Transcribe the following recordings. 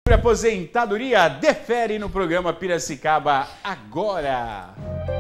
Aposentadoria defere no programa Piracicaba agora.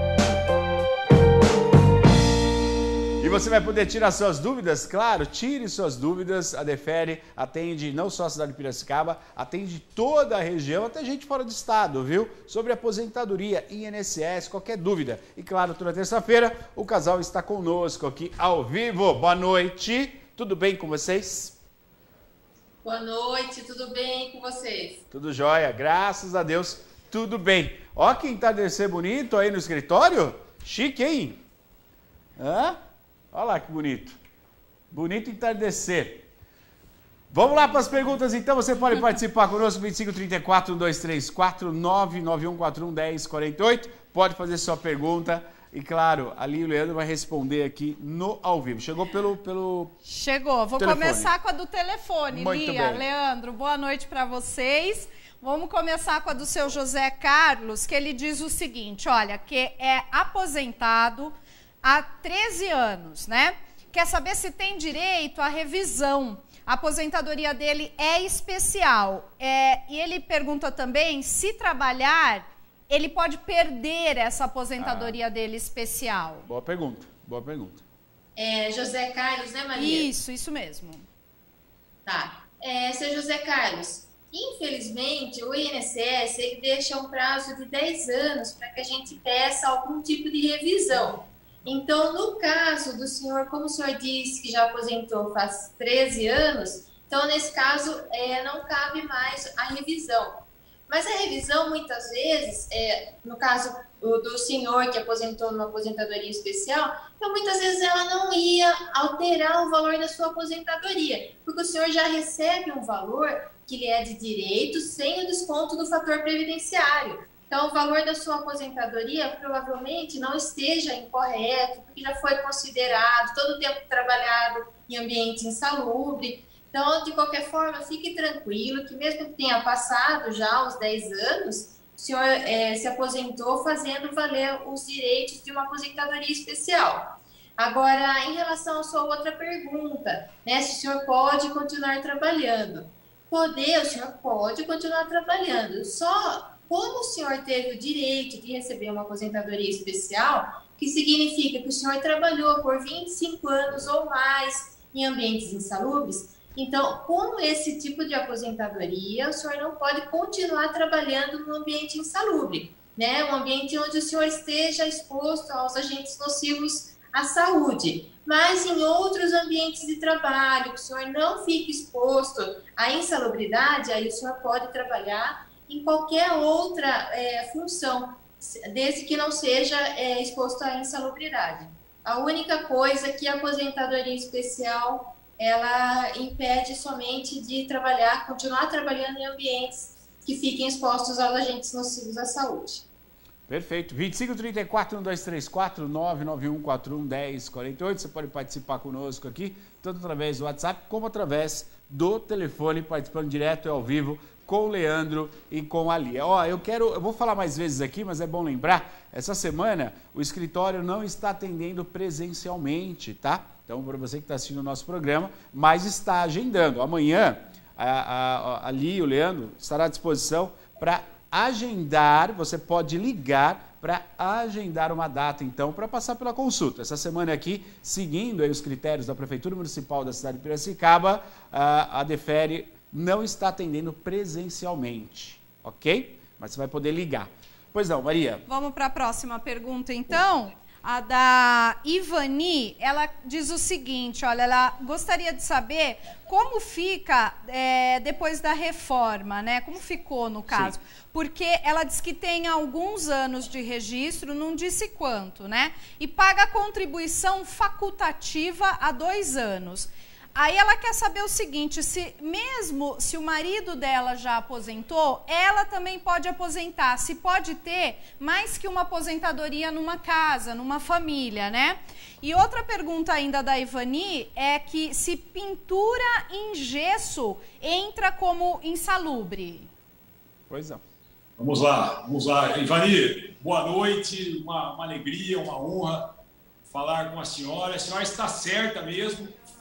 E você vai poder tirar suas dúvidas? Claro, tire suas dúvidas. A Defere atende não só a cidade de Piracicaba, atende toda a região, até gente fora do estado, viu? Sobre aposentadoria, INSS, qualquer dúvida. E claro, toda terça-feira o casal está conosco aqui ao vivo. Boa noite, tudo bem com vocês? Boa noite, tudo bem com vocês? Tudo jóia, graças a Deus, tudo bem. Ó que entardecer bonito aí no escritório, chique, hein? Hã? Olha lá que bonito. Bonito entardecer. Vamos lá para as perguntas então. Você pode participar conosco, 2534-1234-99141-1048. Pode fazer sua pergunta. E claro, ali o Leandro vai responder aqui no ao vivo. Chegou pelo Chegou. Vou telefone. Começar com a do telefone. Muito Lia, bem. Leandro, boa noite para vocês. Vamos começar com a do seu José Carlos, que ele diz o seguinte, olha, que é aposentado há 13 anos, né? Quer saber se tem direito à revisão. A aposentadoria dele é especial. E ele pergunta também se trabalhar, ele pode perder essa aposentadoria dele especial. Boa pergunta, boa pergunta. José Carlos, né, Maria? Isso mesmo. Tá. Seu José Carlos, infelizmente o INSS ele deixa um prazo de 10 anos para que a gente peça algum tipo de revisão. Então, no caso do senhor, como o senhor disse que já aposentou faz 13 anos, então, nesse caso, não cabe mais a revisão. Mas a revisão, muitas vezes, no caso do senhor que aposentou numa aposentadoria especial, então, muitas vezes ela não ia alterar o valor da sua aposentadoria, porque o senhor já recebe um valor que lhe é de direito sem o desconto do fator previdenciário. Então, o valor da sua aposentadoria provavelmente não esteja incorreto, porque já foi considerado todo o tempo trabalhado em ambiente insalubre. Então, de qualquer forma, fique tranquilo que mesmo que tenha passado já os 10 anos, o senhor se aposentou fazendo valer os direitos de uma aposentadoria especial. Agora, em relação à sua outra pergunta, né, se o senhor pode continuar trabalhando. O senhor pode continuar trabalhando, só como o senhor teve o direito de receber uma aposentadoria especial, que significa que o senhor trabalhou por 25 anos ou mais em ambientes insalubres, então, com esse tipo de aposentadoria, o senhor não pode continuar trabalhando no ambiente insalubre, né? Um ambiente onde o senhor esteja exposto aos agentes nocivos à saúde. Mas em outros ambientes de trabalho, que o senhor não fique exposto à insalubridade, aí o senhor pode trabalhar em qualquer outra função, desde que não seja exposto à insalubridade. A única coisa que a aposentadoria especial ela impede somente de continuar trabalhando em ambientes que fiquem expostos aos agentes nocivos à saúde. Perfeito. 2534-1234-99141-1048. Você pode participar conosco aqui, tanto através do WhatsApp como através do telefone, participando direto e ao vivo com o Leandro e com a Lia. Eu vou falar mais vezes aqui, mas é bom lembrar, essa semana o escritório não está atendendo presencialmente, tá? Então, para você que está assistindo o nosso programa, mas está agendando. Amanhã, a Lia e o Leandro estará à disposição para agendar, você pode ligar para agendar uma data, então, para passar pela consulta. Essa semana aqui, seguindo aí os critérios da Prefeitura Municipal da cidade de Piracicaba, a Defere não está atendendo presencialmente, ok? Mas você vai poder ligar. Pois não, Maria. Vamos para a próxima pergunta, então. A da Ivani, ela diz o seguinte, olha, ela gostaria de saber como fica depois da reforma, né? Como ficou no caso? Sim. Porque ela diz que tem alguns anos de registro, não disse quanto, né? E paga contribuição facultativa há 2 anos. Aí ela quer saber o seguinte, mesmo se o marido dela já aposentou, ela também pode aposentar. Se pode ter mais que uma aposentadoria numa casa, numa família, né? E outra pergunta ainda da Ivani é que se pintura em gesso entra como insalubre. Pois é. Vamos lá. Ivani, boa noite, uma alegria, uma honra falar com a senhora. A senhora está certa mesmo.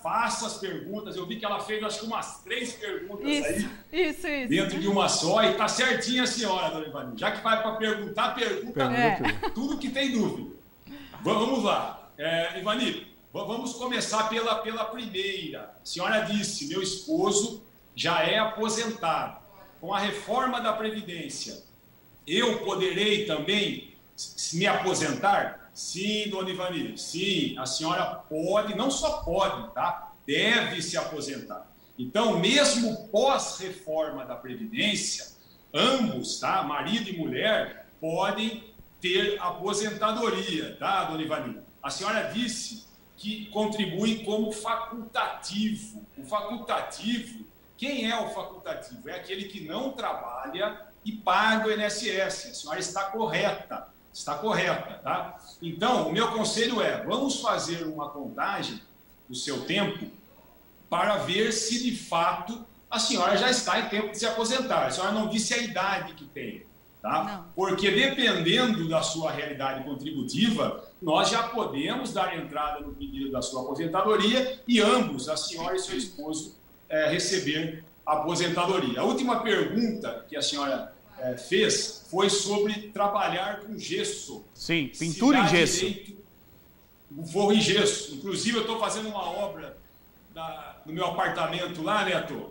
faça as perguntas. Eu vi que ela fez, acho que umas 3 perguntas Isso. dentro de uma só. E tá certinha a senhora, dona Ivani. Já que vai para perguntar, pergunta tudo que tem dúvida. Vamos lá. Ivani, vamos começar pela primeira. A senhora disse, meu esposo já é aposentado. Com a reforma da Previdência, eu poderei também me aposentar? Sim, dona Ivani, sim, a senhora pode, não só pode, tá? Deve se aposentar. Então, mesmo pós-reforma da Previdência, ambos, tá? Marido e mulher, podem ter aposentadoria, tá, dona Ivani? A senhora disse que contribui como facultativo. O facultativo, quem é o facultativo? É aquele que não trabalha e paga o INSS. A senhora está correta. Está correta, tá? Então, o meu conselho é, vamos fazer uma contagem do seu tempo para ver se, de fato, a senhora já está em tempo de se aposentar. A senhora não disse a idade que tem, tá? Não. Porque, dependendo da sua realidade contributiva, nós já podemos dar entrada no pedido da sua aposentadoria e ambos, a senhora e seu esposo, receber a aposentadoria. A última pergunta que a senhora fez foi sobre trabalhar com gesso. Sim, pintura em gesso. Um forro em gesso. Inclusive, eu estou fazendo uma obra no meu apartamento lá, Neto,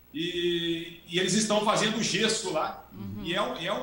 e eles estão fazendo gesso lá. Uhum. E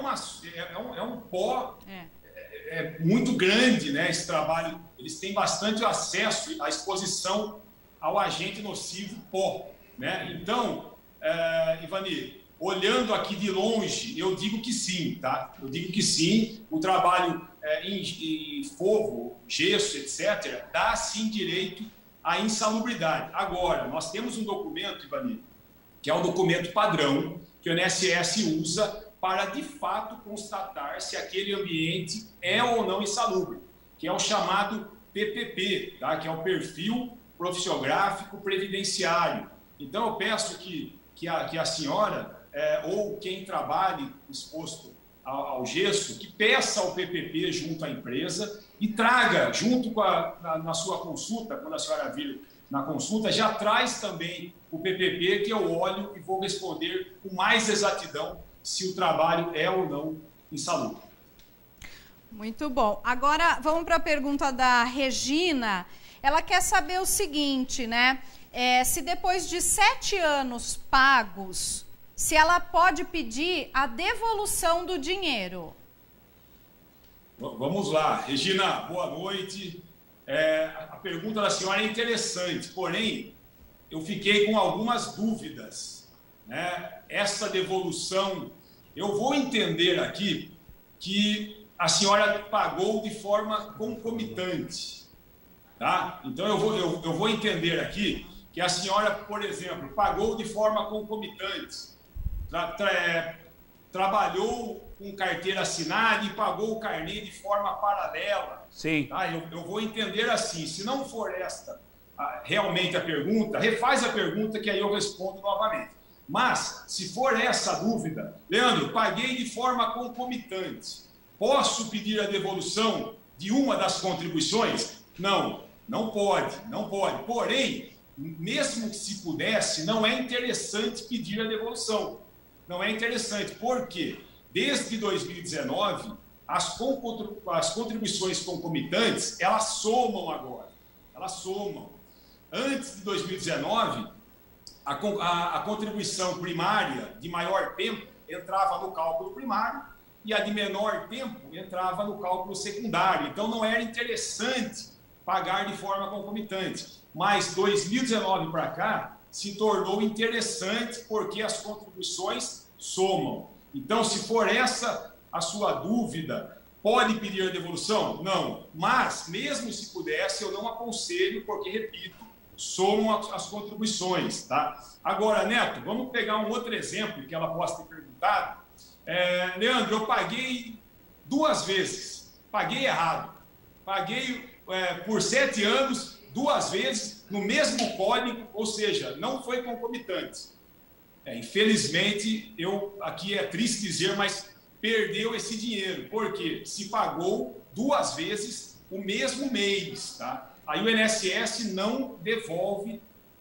é um pó muito grande, né, esse trabalho. Eles têm bastante acesso à exposição ao agente nocivo pó, né? Então, Ivani, olhando aqui de longe, eu digo que sim, tá? Eu digo que sim, o trabalho em forro, gesso, etc., dá sim direito à insalubridade. Agora, nós temos um documento, Ivani, que é o documento padrão que o INSS usa para, de fato, constatar se aquele ambiente é ou não insalubre, que é o chamado PPP, tá? Que é o Perfil Profissiográfico Previdenciário. Então, eu peço que a senhora... ou quem trabalhe exposto ao gesso, que peça o PPP junto à empresa e traga, junto com na sua consulta, quando a senhora vir na consulta, já traz também o PPP, que eu olho e vou responder com mais exatidão se o trabalho é ou não insalubre. Muito bom. Agora, vamos para a pergunta da Regina. Ela quer saber o seguinte, né? Se depois de 7 anos pagos, se ela pode pedir a devolução do dinheiro. Vamos lá. Regina, boa noite. A pergunta da senhora é interessante, porém, eu fiquei com algumas dúvidas, né? Essa devolução, eu vou entender aqui que a senhora pagou de forma concomitante, tá? Então, eu vou entender aqui que a senhora, por exemplo, pagou de forma concomitante. Trabalhou com carteira assinada e pagou o carnê de forma paralela. Sim. Tá? Eu vou entender assim, se não for esta realmente a pergunta, refaz a pergunta que aí eu respondo novamente. Mas, se for essa a dúvida, Leandro, paguei de forma concomitante. Posso pedir a devolução de uma das contribuições? Não, não pode. Porém, mesmo que se pudesse, não é interessante pedir a devolução. Não é interessante, porque desde 2019, as contribuições concomitantes, elas somam agora. Elas somam. Antes de 2019, a contribuição primária de maior tempo entrava no cálculo primário e a de menor tempo entrava no cálculo secundário. Então, não era interessante pagar de forma concomitante. Mas 2019 para cá, se tornou interessante porque as contribuições somam. Então, se for essa a sua dúvida, pode pedir a devolução? Não. Mas, mesmo se pudesse, eu não aconselho, porque, repito, somam as contribuições, tá? Agora, Neto, vamos pegar um outro exemplo que ela possa ter perguntado. Leandro, eu paguei 2 vezes. Paguei errado. Paguei por 7 anos, 2 vezes, no mesmo código, ou seja, não foi concomitante. Infelizmente, aqui é triste dizer, mas perdeu esse dinheiro, porque se pagou 2 vezes o mesmo mês, tá? Aí o INSS não devolve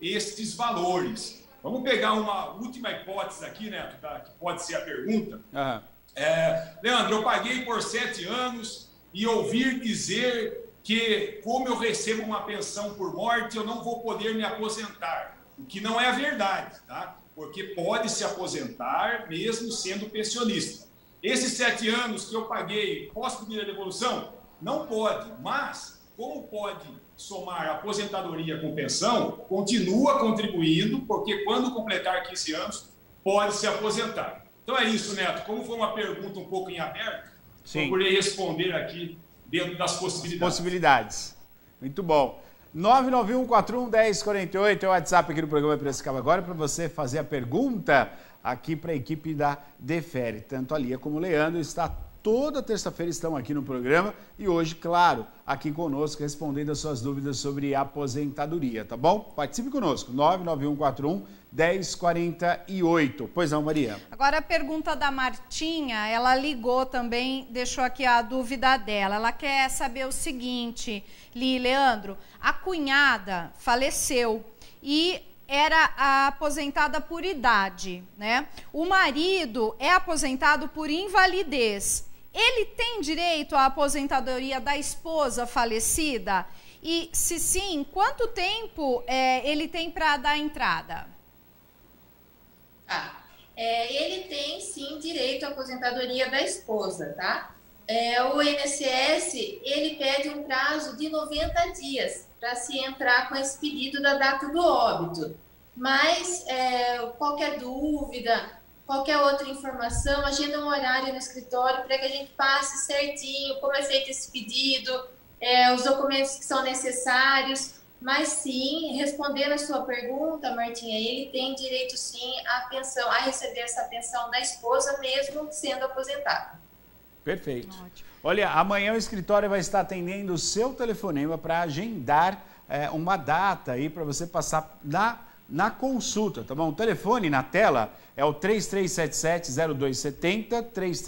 estes valores. Vamos pegar uma última hipótese aqui, Neto, que pode ser a pergunta. Leandro, eu paguei por 7 anos e ouvir dizer que, como eu recebo uma pensão por morte, eu não vou poder me aposentar. O que não é a verdade, tá? Porque pode se aposentar mesmo sendo pensionista. Esses 7 anos que eu paguei, posso pedir a devolução? Não pode, mas como pode somar aposentadoria com pensão, continua contribuindo, porque quando completar 15 anos, pode se aposentar. Então é isso, Neto. Como foi uma pergunta um pouco em aberto, procurei responder aqui dentro das possibilidades. Muito bom. 991411048 é o WhatsApp aqui do programa Piracicaba Agora para você fazer a pergunta aqui para a equipe da Defere. Tanto a Lia como o Leandro está toda terça-feira estão aqui no programa e hoje, claro, aqui conosco respondendo as suas dúvidas sobre aposentadoria, tá bom? Participe conosco, 991411048. Pois não, Maria? Agora a pergunta da Martinha, ela ligou também, deixou aqui a dúvida dela. Ela quer saber o seguinte, Li, Leandro, a cunhada faleceu e era aposentada por idade, né? O marido é aposentado por invalidez. Ele tem direito à aposentadoria da esposa falecida? E, se sim, quanto tempo ele tem para dar entrada? Ele tem, sim, direito à aposentadoria da esposa, tá? O INSS, ele pede um prazo de 90 dias para se entrar com esse pedido da data do óbito. Mas qualquer dúvida, qualquer outra informação, agenda um horário no escritório para que a gente passe certinho como é feito esse pedido, os documentos que são necessários. Mas sim, respondendo a sua pergunta, Martinha, ele tem direito sim à pensão, a receber essa pensão da esposa mesmo sendo aposentado. Perfeito. Ótimo. Olha, amanhã o escritório vai estar atendendo o seu telefonema para agendar uma data aí para você passar na consulta, tá bom? O telefone na tela é o 3377-0270,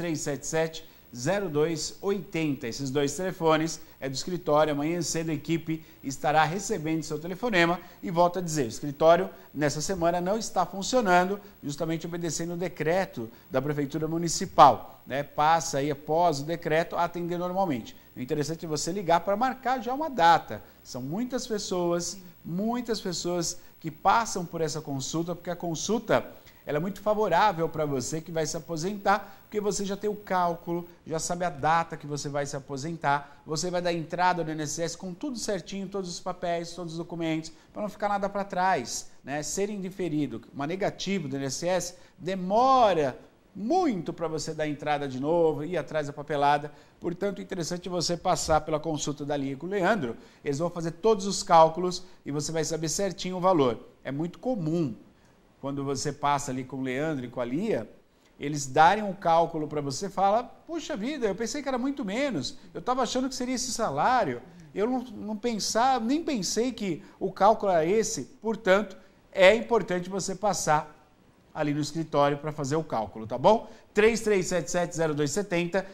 3377-0280. Esses dois telefones é do escritório. Amanhã cedo a equipe estará recebendo seu telefonema e volto a dizer, o escritório nessa semana não está funcionando, justamente obedecendo o decreto da Prefeitura Municipal, né? Passa aí após o decreto a atender normalmente. O interessante é você ligar para marcar já uma data. São muitas pessoas que passam por essa consulta, porque a consulta ela é muito favorável para você que vai se aposentar, porque você já tem o cálculo, já sabe a data que você vai se aposentar, você vai dar entrada no INSS com tudo certinho, todos os papéis, todos os documentos, para não ficar nada para trás, né? Ser indiferido, uma negativa do INSS demora muito para você dar entrada de novo, ir atrás da papelada. Portanto, é interessante você passar pela consulta da Lia com o Leandro. Eles vão fazer todos os cálculos e você vai saber certinho o valor. É muito comum, quando você passa ali com o Leandro e com a Lia, eles darem um cálculo para você e fala, puxa vida, eu pensei que era muito menos, eu estava achando que seria esse salário, eu não pensava, nem pensei que o cálculo era esse. Portanto, é importante você passar ali no escritório para fazer o cálculo, tá bom? 3377-0270,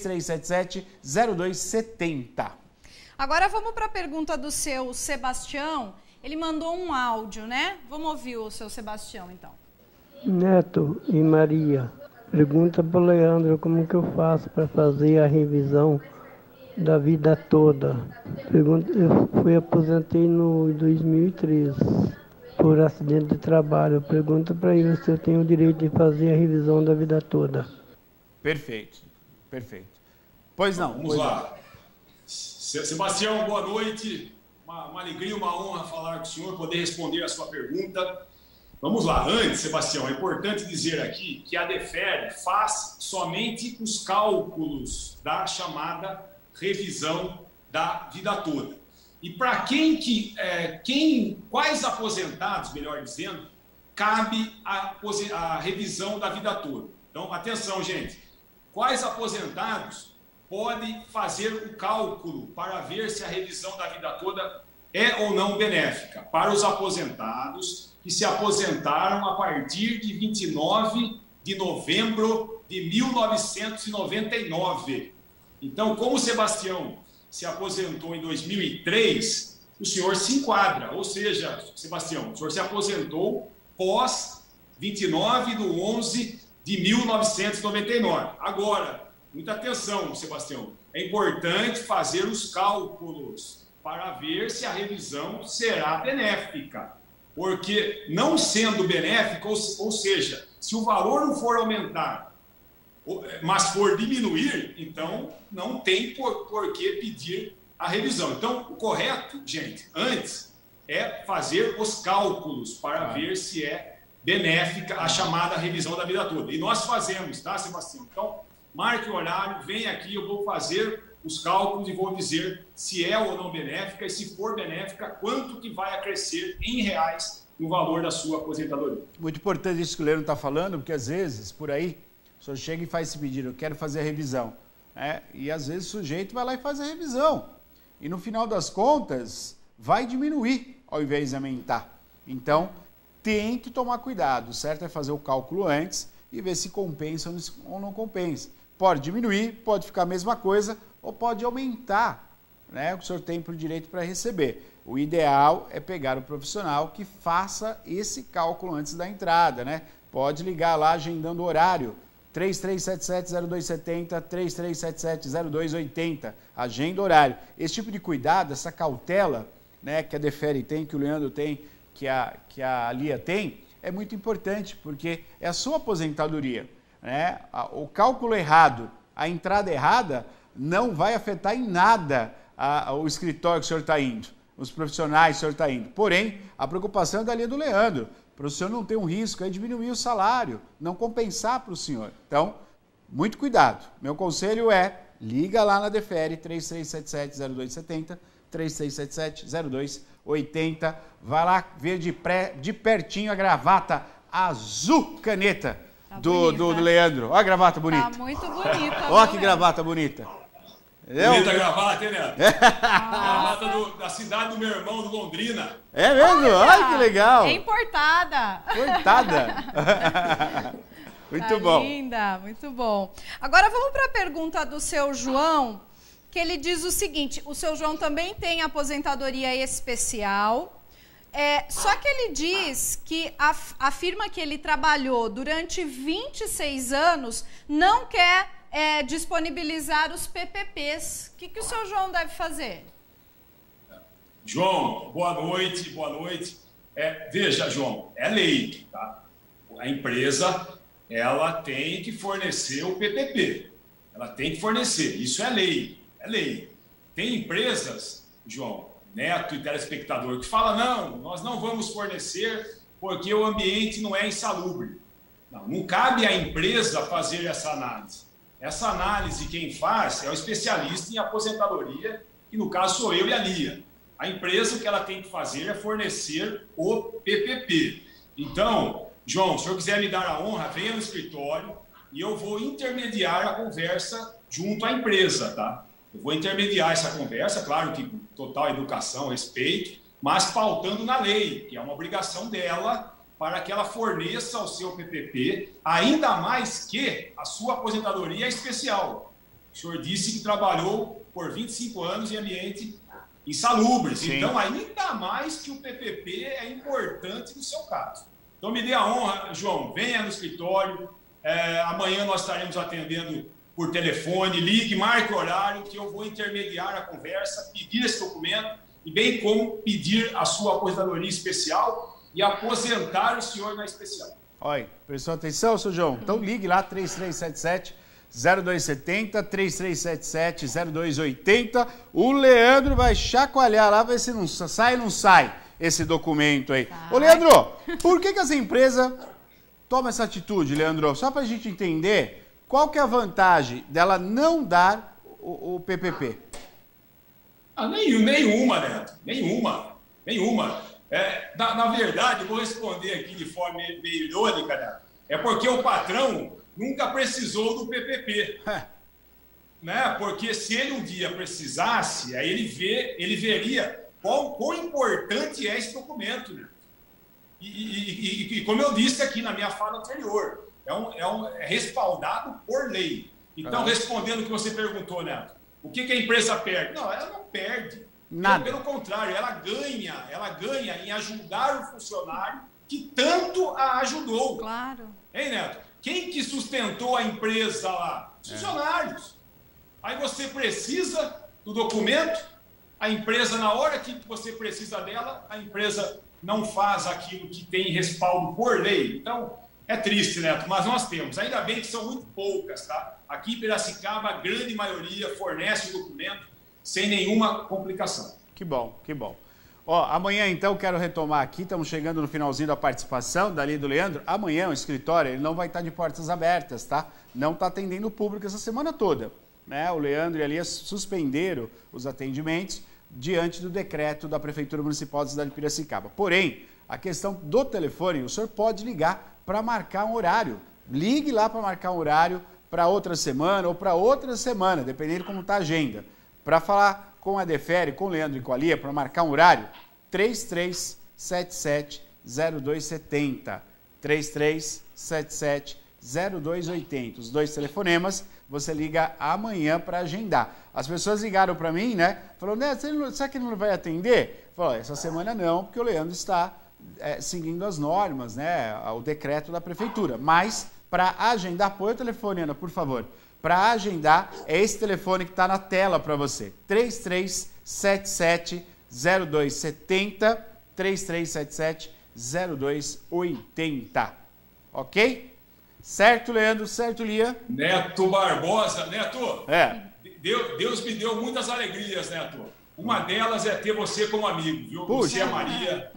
3377-0270. Agora vamos para a pergunta do seu Sebastião. Ele mandou um áudio, né? Vamos ouvir o seu Sebastião, então. Neto e Maria, pergunta para o Leandro como que eu faço para fazer a revisão da vida toda. Eu aposentei no 2013. Por acidente de trabalho. Pergunta para ele se eu tenho o direito de fazer a revisão da vida toda. Perfeito, perfeito. Pois não. Vamos lá. Sebastião, boa noite. Uma alegria, uma honra falar com o senhor, poder responder a sua pergunta. Vamos lá. Antes, Sebastião, é importante dizer aqui que a Defere faz somente os cálculos da chamada revisão da vida toda. E para quais aposentados, melhor dizendo, cabe a revisão da vida toda? Então, atenção, gente. Quais aposentados podem fazer o cálculo para ver se a revisão da vida toda é ou não benéfica? Para os aposentados que se aposentaram a partir de 29 de novembro de 1999. Então, como o Sebastião se aposentou em 2003, o senhor se enquadra. Ou seja, Sebastião, o senhor se aposentou pós 29/11/1999. Agora, muita atenção, Sebastião, é importante fazer os cálculos para ver se a revisão será benéfica. Porque não sendo benéfica, ou seja, se o valor não for aumentar, mas for diminuir, então não tem por que pedir a revisão. Então, o correto, gente, antes é fazer os cálculos para ver se é benéfica a chamada revisão da vida toda. E nós fazemos, tá, Sebastião? Então, marque o horário, vem aqui, eu vou fazer os cálculos e vou dizer se é ou não benéfica e, se for benéfica, quanto que vai acrescer em reais no valor da sua aposentadoria. Muito importante isso que o Leandro está falando, porque às vezes, por aí, o senhor chega e faz esse pedido, eu quero fazer a revisão, né? E às vezes o sujeito vai lá e faz a revisão. E no final das contas, vai diminuir ao invés de aumentar. Então, tem que tomar cuidado. O certo é fazer o cálculo antes e ver se compensa ou não compensa. Pode diminuir, pode ficar a mesma coisa ou pode aumentar, né, o que o senhor tem por direito para receber. O ideal é pegar o profissional que faça esse cálculo antes da entrada, né? Pode ligar lá agendando horário. 3377-0270, 3377-0280, agenda horário. Esse tipo de cuidado, essa cautela, né, que a Deferi tem, que o Leandro tem, que a Lia tem, é muito importante, porque é a sua aposentadoria, né? O cálculo errado, a entrada errada, não vai afetar em nada o escritório que o senhor está indo, os profissionais que o senhor está indo. Porém, a preocupação é da Lia do Leandro, para o senhor não ter um risco é diminuir o salário, não compensar para o senhor. Então, muito cuidado. Meu conselho é, liga lá na Deferi, 3377-0270, 3377-0280, vai lá ver de pertinho a gravata azul caneta do Leandro. Olha a gravata bonita. Tá muito bonita. Olha que gravata bonita. Bonita gravata, hein, Neto? Gravata da cidade do meu irmão, do Londrina. É mesmo? Olha que legal. É importada. Importada. Muito tá bom. Linda, muito bom. Agora vamos para a pergunta do seu João, que ele diz o seguinte, o seu João também tem aposentadoria especial, só que ele diz que a firma que ele trabalhou durante 26 anos não quer disponibilizar os PPPs. O que o seu João deve fazer? João, boa noite, boa noite. Veja, João, é lei, tá? A empresa, ela tem que fornecer o PPP. Ela tem que fornecer, isso é lei, é lei. Tem empresas, João, Neto e telespectador, que falam, não, nós não vamos fornecer porque o ambiente não é insalubre. Não cabe à empresa fazer essa análise. Essa análise quem faz é o especialista em aposentadoria, que no caso sou eu e a Lia. A empresa, o que ela tem que fazer é fornecer o PPP. Então, João, se o senhor quiser me dar a honra, venha no escritório e eu vou intermediar a conversa junto à empresa, tá? Eu vou intermediar essa conversa, claro que com total educação, respeito, mas pautando na lei, que é uma obrigação dela para que ela forneça o seu PPP, ainda mais que a sua aposentadoria é especial. O senhor disse que trabalhou por 25 anos em ambiente insalubres, então ainda mais que o PPP é importante no seu caso. Então me dê a honra, João, venha no escritório, amanhã nós estaremos atendendo por telefone, ligue, marque o horário, que eu vou intermediar a conversa, pedir esse documento, e bem como pedir a sua aposentadoria especial e aposentar o senhor na especial. Olha, prestou atenção, seu João? Então ligue lá, 3377-0270, 3377-0280. O Leandro vai chacoalhar lá, ver se não sai ou não sai esse documento aí. Ô, Leandro, por que as empresas tomam essa atitude, Leandro? Só para a gente entender, qual que é a vantagem dela não dar o PPP? Nenhuma, Neto. Nenhuma. Na verdade, eu vou responder aqui de forma meio irônica, Neto. É porque o patrão nunca precisou do PPP. Né? Porque se ele um dia precisasse, aí ele veria quão importante é esse documento, Neto. E como eu disse aqui na minha fala anterior, é respaldado por lei. Então, respondendo o que você perguntou, Neto, o que a empresa perde? Não, ela não perde. Nada. Pelo contrário, ela ganha em ajudar o funcionário que tanto a ajudou. Claro. Hein, Neto? Quem que sustentou a empresa lá? Os funcionários. Aí você precisa do documento, a empresa, na hora que você precisa dela, a empresa não faz aquilo que tem respaldo por lei. Então, é triste, Neto, mas nós temos. Ainda bem que são muito poucas, tá? Aqui em Piracicaba, a grande maioria fornece o documento sem nenhuma complicação. Que bom, que bom. Ó, amanhã, então, quero retomar aqui, estamos chegando no finalzinho da participação dali do Leandro. Amanhã o escritório ele não vai estar de portas abertas, tá? Não está atendendo o público essa semana toda, né? O Leandro e a Lia suspenderam os atendimentos diante do decreto da Prefeitura Municipal da cidade de Piracicaba. Porém, a questão do telefone, o senhor pode ligar para marcar um horário. Ligue lá para marcar um horário para outra semana ou para outra semana, dependendo de como está a agenda. Para falar com a Defere, com o Leandro e com a Lia, para marcar um horário, 3377-0270. 3377-0280. Os dois telefonemas, você liga amanhã para agendar. As pessoas ligaram para mim, né? Falou, né, será que ele não vai atender? Falou, essa semana não, porque o Leandro está seguindo as normas, né? O decreto da Prefeitura. Mas, para agendar, põe o telefone, Ana, por favor. Para agendar, é esse telefone que está na tela para você. 3377-0270, 3377-0280. Ok? Certo, Leandro? Certo, Lia? Neto Barbosa. Neto, Deus me deu muitas alegrias, Neto. Uma delas é ter você como amigo, viu? Puxa. Você e a Maria.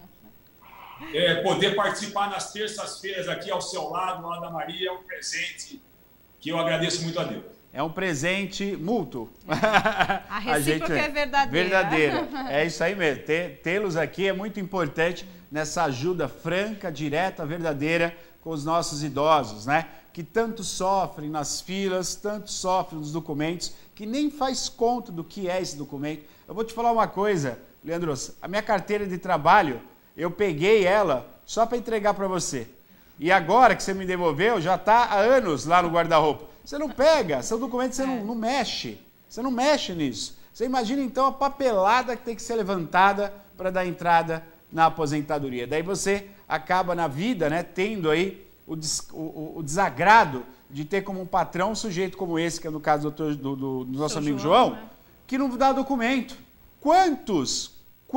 Poder participar nas terças-feiras aqui ao seu lado, lá da Maria, é um presente que eu agradeço muito a Deus. É um presente mútuo. A recíproca é verdadeira. Verdadeira. É isso aí mesmo. Tê-los aqui é muito importante nessa ajuda franca, direta, verdadeira com os nossos idosos, né? Que tanto sofrem nas filas, tanto sofrem nos documentos, que nem faz conta do que é esse documento. Eu vou te falar uma coisa, Leandro, a minha carteira de trabalho, eu peguei ela só para entregar para você. E agora que você me devolveu, já está há anos lá no guarda-roupa. Você não pega, seu documento você não mexe. Você não mexe nisso. Você imagina então a papelada que tem que ser levantada para dar entrada na aposentadoria. Daí você acaba na vida, né, tendo aí o desagrado de ter como um patrão um sujeito como esse, que é no caso do nosso amigo João, né? Que não dá documento. Quantos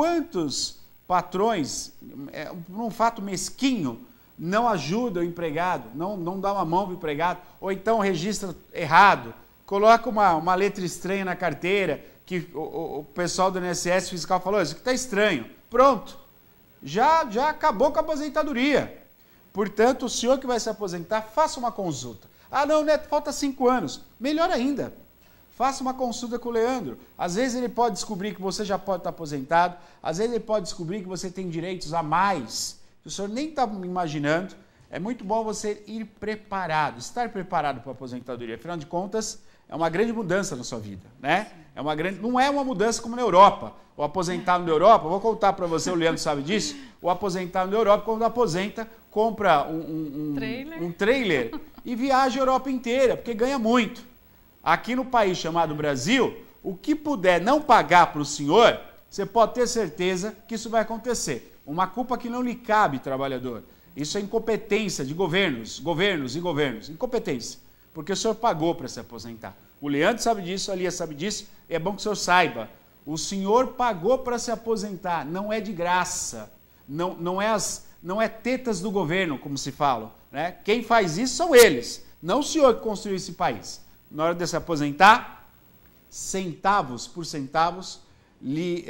patrões, num fato mesquinho, não ajuda o empregado, não dá uma mão para o empregado, ou então registra errado, coloca uma letra estranha na carteira, que o pessoal do INSS fiscal falou, isso aqui está estranho. Pronto, já acabou com a aposentadoria. Portanto, o senhor que vai se aposentar, faça uma consulta. Ah, não, Neto, falta 5 anos. Melhor ainda, faça uma consulta com o Leandro. Às vezes ele pode descobrir que você já pode estar aposentado, às vezes ele pode descobrir que você tem direitos a mais, que o senhor nem está imaginando. É muito bom você ir preparado, estar preparado para a aposentadoria. Afinal de contas, é uma grande mudança na sua vida, né? Não é uma mudança como na Europa. O aposentado na Europa, vou contar para você, o Leandro sabe disso, o aposentado na Europa, quando aposenta, compra um trailer e viaja a Europa inteira, porque ganha muito. Aqui no país chamado Brasil, o que puder não pagar para o senhor, você pode ter certeza que isso vai acontecer. Uma culpa que não lhe cabe, trabalhador. Isso é incompetência de governos. Incompetência. Porque o senhor pagou para se aposentar. O Leandro sabe disso, a Lia sabe disso. É bom que o senhor saiba. O senhor pagou para se aposentar. Não é de graça. Não é tetas do governo, como se fala, né? Quem faz isso são eles. Não o senhor que construiu esse país. Na hora de se aposentar, centavos por centavos, lhe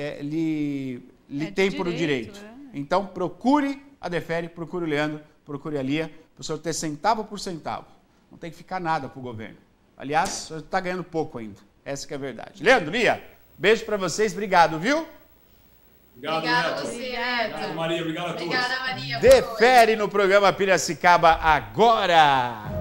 tem por direito. Então, procure a Defere, procure o Leandro, procure a Lia, para o senhor ter centavo por centavo. Não tem que ficar nada para o governo. Aliás, o senhor está ganhando pouco ainda. Essa que é a verdade. Leandro, Lia, beijo para vocês. Obrigado, viu? Obrigada a você, Neto. Obrigado, Maria. Obrigado a todos. Obrigada, Maria. Defere no programa Piracicaba agora.